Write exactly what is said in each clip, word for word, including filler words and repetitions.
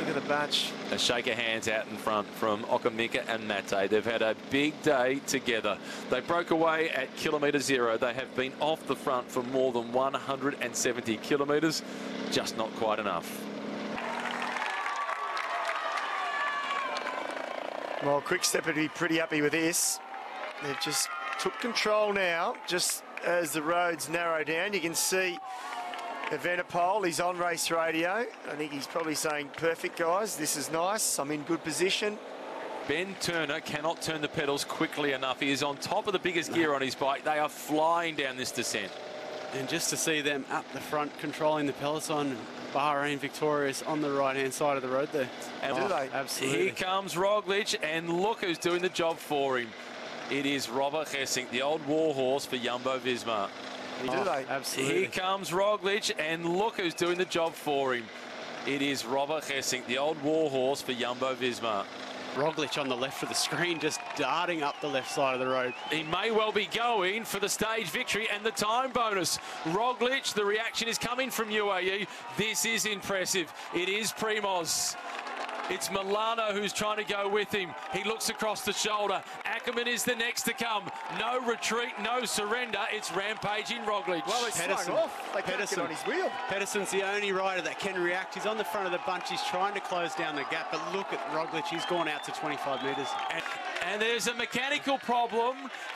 Look at the batch. A shake of hands out in front from Okamika and Mate. They've had a big day together. They broke away at kilometre zero. They have been off the front for more than one hundred seventy kilometres. Just not quite enough. Well, Quickstep would be pretty happy with this. They've just took control now, just as the roads narrow down. You can see Evenepoel, he's on race radio. I think he's probably saying, perfect, guys, this is nice, I'm in good position. Ben Turner cannot turn the pedals quickly enough. He is on top of the biggest gear on his bike. They are flying down this descent. And just to see them up the front, controlling the peloton, Bahrain victorious on the right-hand side of the road there. And do they? Absolutely. Here comes Roglic, and look who's doing the job for him. It is Robert Gesink, the old warhorse for Jumbo-Visma. Do Oh, they? absolutely. Here comes Roglic, and look who's doing the job for him. It is Robert Gesink, the old warhorse for Jumbo-Visma. Roglic on the left of the screen, just darting up the left side of the road. He may well be going for the stage victory and the time bonus. Roglic, the reaction is coming from U A E. This is impressive. It is Primoz. It's Milano who's trying to go with him. He looks across the shoulder. Ackerman is the next to come. No retreat, no surrender. It's rampaging Roglic. Well, he's Pedersen. slung off. They can't get Pedersen. on his wheel. Pedersen's the only rider that can react. He's on the front of the bunch. He's trying to close down the gap, but look at Roglic. He's gone out to twenty-five metres. And, and there's a mechanical problem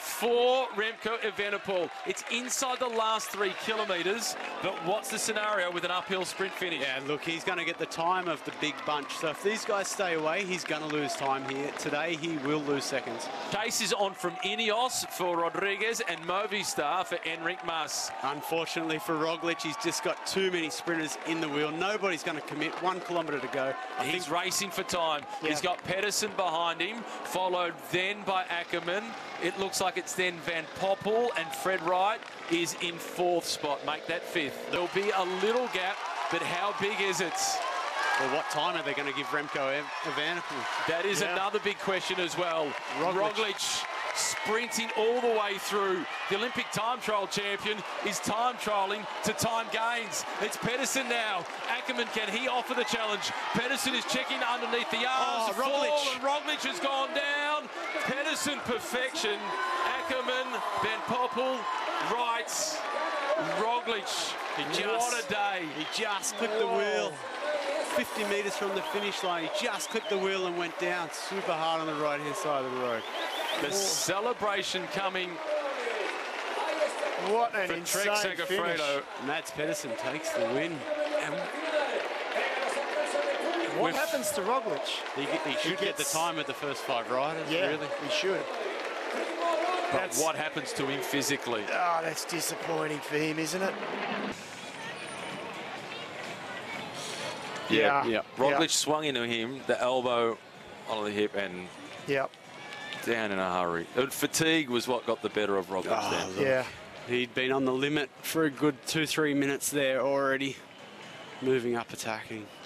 for Remco Evenepoel. It's inside the last three kilometres, but what's the scenario with an uphill sprint finish? Yeah, look, he's going to get the time of the big bunch. So if these guys stay away, he's going to lose time here. Today, he will lose seconds. Chase is on from Ineos for Rodriguez and Movistar for Enric Mas. Unfortunately for Roglic, he's just got too many sprinters in the wheel. Nobody's going to commit. One kilometre to go. I He's think racing for time. Yeah. He's got Pedersen behind him, followed then by Ackerman. It looks like it's then Van Poppel, and Fred Wright is in fourth spot. Make that fifth. There'll be a little gap, but how big is it? Well, what time are they going to give Remco Evenepoel? That is Yeah. another big question as well. Roglic. Roglic sprinting all the way through. The Olympic time trial champion is time trialing to time gains. It's Pedersen now. Ackerman, can he offer the challenge? Pedersen is checking underneath the arms. Oh, Roglic. Fall, and Roglic has gone down. Pedersen perfection. Ackerman, Van Poppel, Wright, Roglic. He just- what a day. He just clipped the wheel. fifty metres from the finish line. He just clipped the wheel and went down super hard on the right-hand side of the road. The celebration coming What an for insane Trek finish. Segafredo. Mats Pedersen takes the win. And What With- happens to Roglic? He, he should get the gets- time of the first five riders, Yeah, really. he should. But That's, what happens to him physically? oh, that's disappointing for him, isn't it? Yeah. Yeah. Roglic swung into him, the elbow on the hip, and Yeah. down in a hurry. Uh, Fatigue was what got the better of Roglic Oh, then. look. Yeah. He'd been on the limit for a good two, three minutes there already, moving up, attacking.